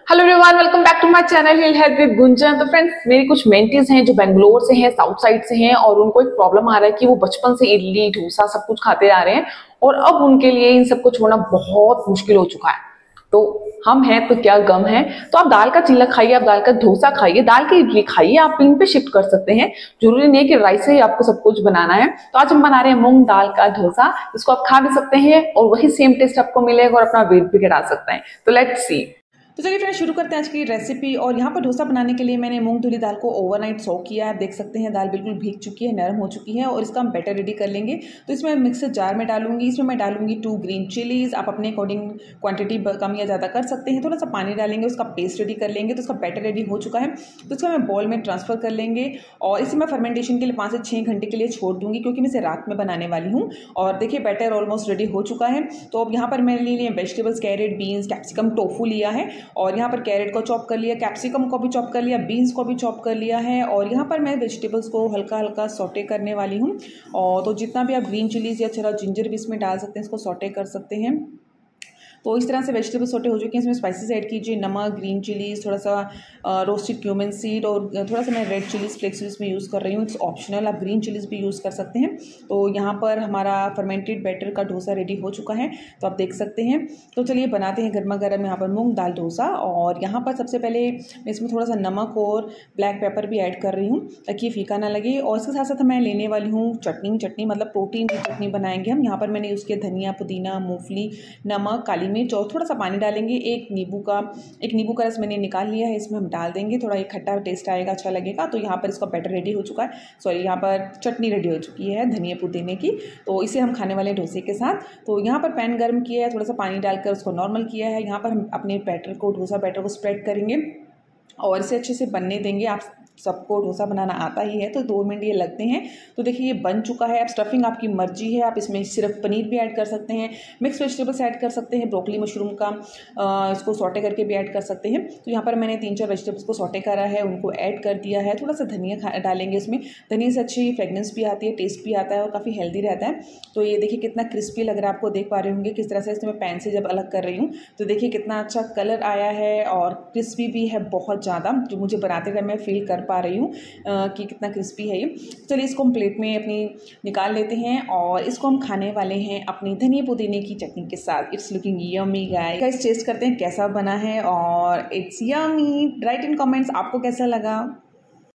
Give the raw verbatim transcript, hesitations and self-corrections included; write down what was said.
Hello everyone, welcome back to my channel hill health with Gunjan. तो friends, मेरी कुछ mentees हैं जो बेंगलोर से हैं, साउथ साइड से हैं, और उनको एक प्रॉब्लम आ रहा है कि वो बचपन से इडली डोसा सब कुछ खाते आ रहे हैं और अब उनके लिए इन सब को छोड़ना बहुत मुश्किल हो चुका है। तो हम हैं तो क्या गम है। तो आप दाल का चीला खाइए, आप दाल का डोसा खाइए, दाल की इडली खाइए, आप इन पे शिफ्ट कर सकते हैं। जरूरी नहीं है कि राइस से ही आपको सब कुछ बनाना है। तो आज हम बना रहे हैं मूंग दाल का डोसा। इसको आप खा भी सकते हैं और वही सेम टेस्ट आपको मिलेगा और अपना वेट भी घटा सकते हैं। तो लेट्स सी। तो चलिए फ्रेंड्स, शुरू करते हैं आज की रेसिपी। और यहाँ पर डोसा बनाने के लिए मैंने मूंग धुली दाल को ओवरनाइट सोक किया है। आप देख सकते हैं दाल बिल्कुल भीग चुकी है, नरम हो चुकी है। और इसका हम बैटर रेडी कर लेंगे। तो इसमें मिक्सर जार में डालूंगी। इसमें मैं डालूंगी टू ग्रीन चिलीज। आप अपने अकॉर्डिंग क्वांटिटी कम या ज़्यादा कर सकते हैं। थोड़ा सा पानी डालेंगे, उसका पेस्ट रेडी कर लेंगे। तो उसका बैटर रेडी हो चुका है, तो इसको मैं बॉल में ट्रांसफर कर लेंगे। और इसे मैं फर्मेंटेशन के लिए पाँच से छः घंटे के लिए छोड़ दूंगी, क्योंकि मैं इसे रात में बनाने वाली हूँ। और देखिए बैटर ऑलमोस्ट रेडी हो चुका है। तो अब यहाँ पर मैंने लिए vegetables, carrot, beans, capsicum, tofu लिया है। और यहाँ पर कैरेट को चॉप कर लिया, कैप्सिकम को भी चॉप कर लिया, बीन्स को भी चॉप कर लिया है। और यहाँ पर मैं वेजिटेबल्स को हल्का हल्का सॉटे करने वाली हूँ। और तो जितना भी आप ग्रीन चिलीज या थोड़ा जिंजर भी इसमें डाल सकते हैं, इसको सॉटे कर सकते हैं। तो इस तरह से वेजिटेबल सोटे हो चुके हैं। इसमें स्पाइसेस ऐड कीजिए, नमक, ग्रीन चिलीज, थोड़ा सा रोस्टेड क्यूमिन सीड, और थोड़ा सा मैं रेड चिलीज फ्लेक्स इसमें यूज़ कर रही हूँ। इट्स ऑप्शनल, आप ग्रीन चिलीज भी यूज़ कर सकते हैं। तो यहाँ पर हमारा फर्मेंटेड बैटर का डोसा रेडी हो चुका है, तो आप देख सकते हैं। तो चलिए बनाते हैं गर्मा गर्म यहाँ पर मूंग दाल डोसा। और यहाँ पर सबसे पहले मैं इसमें थोड़ा सा नमक और ब्लैक पेपर भी ऐड कर रही हूँ, ताकि फीका ना लगे। और इसके साथ साथ मैं लेने वाली हूँ चटनी चटनी मतलब प्रोटीन की चटनी बनाएंगे हम। यहाँ पर मैंने यूज़ किया धनिया, पुदीना, मूंगफली, नमक, काली मिर्च, और थोड़ा सा पानी डालेंगे। एक नींबू का एक नींबू का रस मैंने निकाल लिया है, इसमें हम डाल देंगे। थोड़ा एक खट्टा टेस्ट आएगा, अच्छा लगेगा। तो यहाँ पर इसका बैटर रेडी हो चुका है, सॉरी यहाँ पर चटनी रेडी हो चुकी है धनिया पुदीने की। तो इसे हम खाने वाले डोसे के साथ। तो यहाँ पर पैन गर्म किया है, थोड़ा सा पानी डालकर उसको नॉर्मल किया है। यहाँ पर हम अपने बैटर को, डोसा बैटर को स्प्रेड करेंगे और इसे अच्छे से बनने देंगे। आप सबको डोसा बनाना आता ही है, तो दो मिनट ये लगते हैं। तो देखिए ये बन चुका है। अब स्टफिंग आपकी मर्जी है, आप इसमें सिर्फ पनीर भी ऐड कर सकते हैं, मिक्स वेजिटेबल्स ऐड कर सकते हैं, ब्रोकली, मशरूम का आ, इसको सॉटे करके भी ऐड कर सकते हैं। तो यहाँ पर मैंने तीन चार वेजिटेबल्स को सॉटे करा है, उनको ऐड कर दिया है। थोड़ा सा धनिया डालेंगे इसमें, धनिया से अच्छी फ्रेगनेंस भी आती है, टेस्ट भी आता है और काफ़ी हेल्दी रहता है। तो ये देखिए कितना क्रिस्पी लग रहा है, आपको देख पा रहे होंगे किस तरह से इसमें पैन से जब अलग कर रही हूँ। तो देखिए कितना अच्छा कलर आया है और क्रिस्पी भी है बहुत ज़्यादा, जो मुझे बनाते टाइम मैं फील कर पा रही हूँ कि कितना क्रिस्पी है ये। चलिए इसको हम प्लेट में अपनी निकाल लेते हैं और इसको हम खाने वाले हैं अपनी धनिया पुदीने की चटनी के साथ। It's looking yummy guys. Taste करते हैं कैसा बना है और it's yummy. Write in comments आपको कैसा लगा।